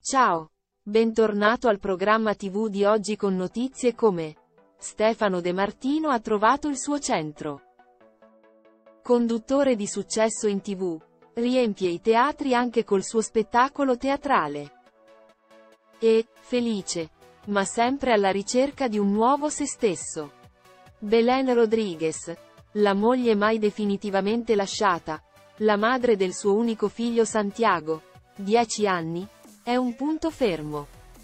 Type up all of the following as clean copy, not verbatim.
Ciao! Bentornato al programma TV di oggi con notizie come Stefano De Martino ha trovato il suo centro. Conduttore di successo in TV, riempie i teatri anche col suo spettacolo teatrale. E, felice, ma sempre alla ricerca di un nuovo se stesso. Belén Rodríguez, la moglie mai definitivamente lasciata, la madre del suo unico figlio Santiago, 10 anni, è un punto fermo.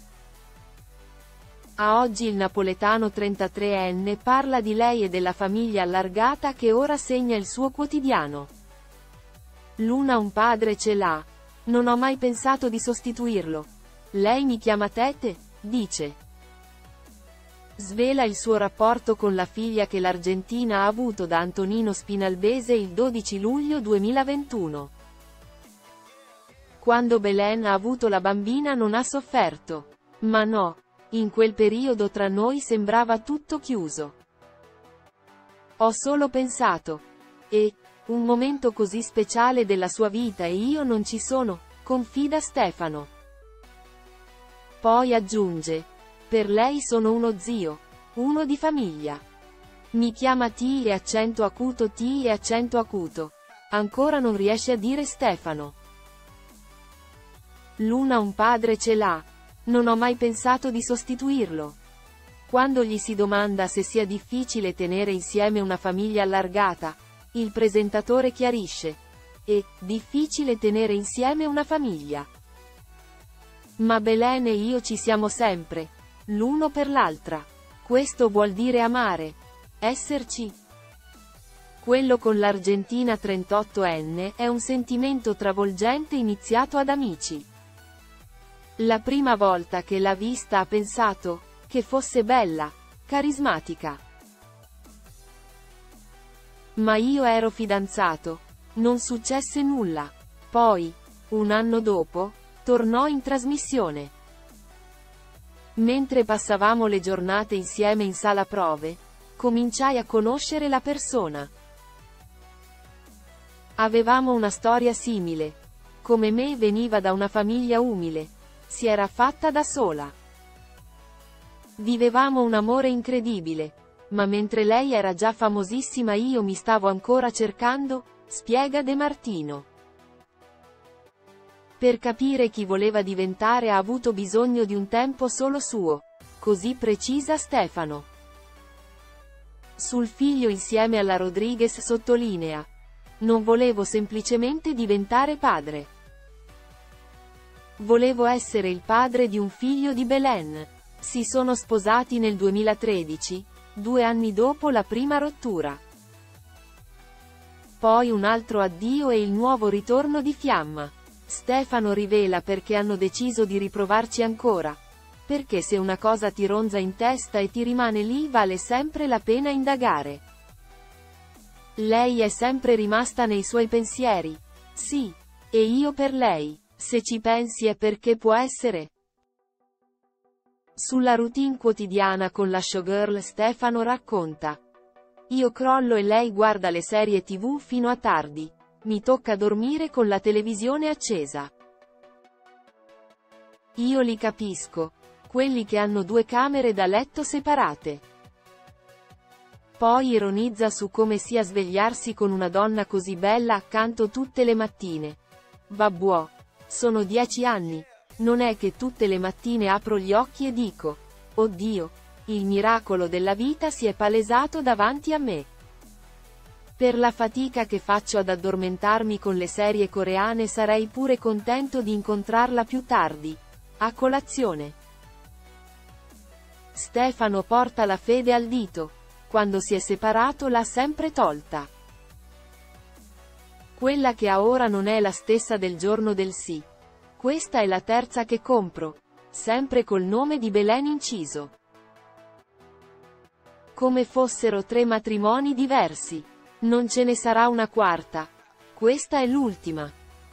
A oggi il napoletano 33enne parla di lei e della famiglia allargata che ora segna il suo quotidiano. Luna un padre ce l'ha. Non ho mai pensato di sostituirlo. Lei mi chiama Tete, dice. Svela il suo rapporto con la figlia che l'Argentina ha avuto da Antonino Spinalbese il 12 luglio 2021. Quando Belén ha avuto la bambina non ha sofferto. Ma no, in quel periodo tra noi sembrava tutto chiuso. Ho solo pensato. Un momento così speciale della sua vita e io non ci sono, confida Stefano. Poi aggiunge. Per lei sono uno zio. Uno di famiglia. Mi chiama T e accento acuto T e accento acuto. Ancora non riesce a dire Stefano. Luna un padre ce l'ha. Non ho mai pensato di sostituirlo. Quando gli si domanda se sia difficile tenere insieme una famiglia allargata, il presentatore chiarisce. È difficile tenere insieme una famiglia. Ma Belén e io ci siamo sempre, l'uno per l'altra. Questo vuol dire amare. Esserci. Quello con l'Argentina 38enne è un sentimento travolgente iniziato ad amici. La prima volta che l'ha vista ha pensato che fosse bella, carismatica. Ma io ero fidanzato. Non successe nulla. Poi, un anno dopo, tornò in trasmissione. Mentre passavamo le giornate insieme in sala prove, cominciai a conoscere la persona. Avevamo una storia simile. Come me veniva da una famiglia umile. Si era fatta da sola. Vivevamo un amore incredibile. Ma mentre lei era già famosissima io mi stavo ancora cercando, spiega De Martino. Per capire chi voleva diventare ha avuto bisogno di un tempo solo suo. Così precisa Stefano. Sul figlio insieme alla Rodríguez sottolinea. Non volevo semplicemente diventare padre. Volevo essere il padre di un figlio di Belén. Si sono sposati nel 2013, 2 anni dopo la prima rottura. Poi un altro addio e il nuovo ritorno di Fiamma. Stefano rivela perché hanno deciso di riprovarci ancora. Perché se una cosa ti ronza in testa e ti rimane lì vale sempre la pena indagare. Lei è sempre rimasta nei suoi pensieri. Sì. E io per lei. Se ci pensi è perché può essere. Sulla routine quotidiana con la showgirl Stefano racconta. Io crollo e lei guarda le serie TV fino a tardi. Mi tocca dormire con la televisione accesa. Io li capisco. Quelli che hanno 2 camere da letto separate. Poi ironizza su come sia svegliarsi con una donna così bella accanto tutte le mattine. Vabbè. Sono 10 anni. Non è che tutte le mattine apro gli occhi e dico, oddio, il miracolo della vita si è palesato davanti a me. Per la fatica che faccio ad addormentarmi con le serie coreane sarei pure contento di incontrarla più tardi. A colazione. Stefano porta la fede al dito. Quando si è separato l'ha sempre tolta. Quella che ha ora non è la stessa del giorno del sì. Questa è la terza che compro. Sempre col nome di Belén inciso. Come fossero 3 matrimoni diversi. Non ce ne sarà una quarta. Questa è l'ultima.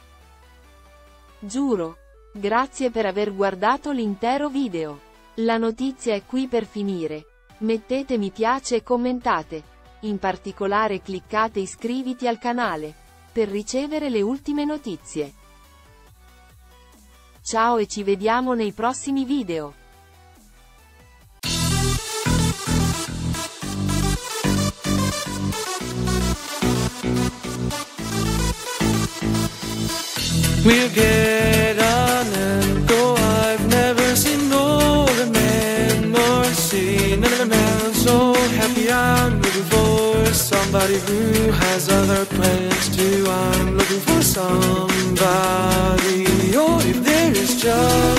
Giuro. Grazie per aver guardato l'intero video. La notizia è qui per finire. Mettete mi piace e commentate. In particolare cliccate iscriviti al canale. Per ricevere le ultime notizie. Ciao e ci vediamo nei prossimi video. We'll get on and go. I've never seen older men nor seen another man so happy. I'm looking for somebody who has other plans too. I'm looking for somebody. Oh, if there is just